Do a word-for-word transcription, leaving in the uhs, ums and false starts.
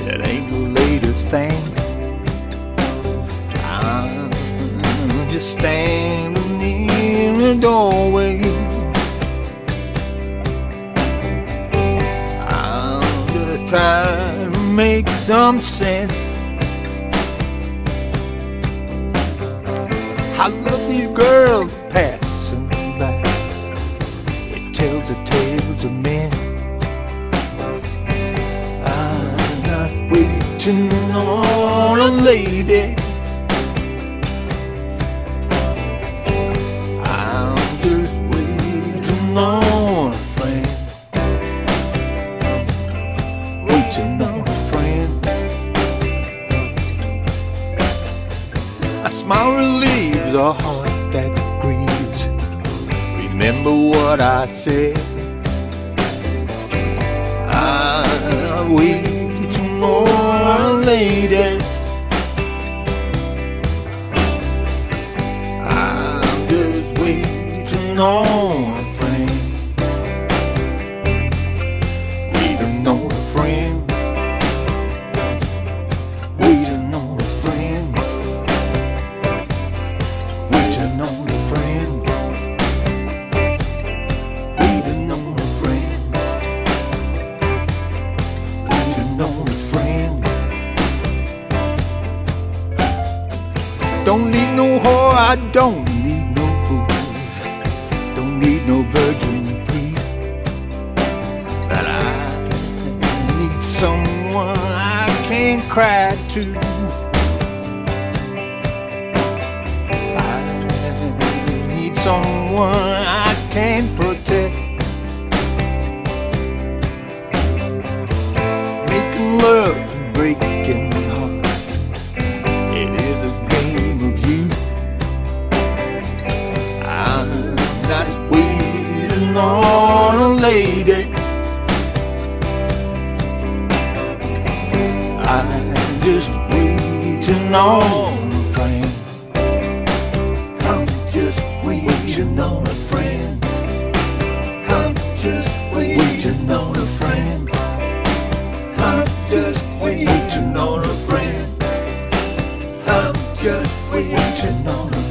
It ain't the latest thing. I'm just standing in the doorway. I'm just trying to make some sense. I love these girls passing by. It tells the tales of men. I'm not waiting on a lady. I'm just waiting on a friend. Waiting on a friend. A smile relieves a heart that grieves. Remember what I said. I'm waiting on a lady. I'm just waiting on a friend. Waiting on a friend. Waiting on a friend. Waiting on a friend. Waiting on a friend. Waiting on a friend. Don't need no whore, I don't need no booze. Don't need no virgin peace. But I need someone I can cry to. I need someone I can protect. Making love and breaking hearts, it is a game of youth. I'm not just waiting on a lady. I'm just waiting on a friend. I'm just waiting on a friend. I'm just waiting on a friend. I'm just waiting on a friend. I'm just waiting on a friend.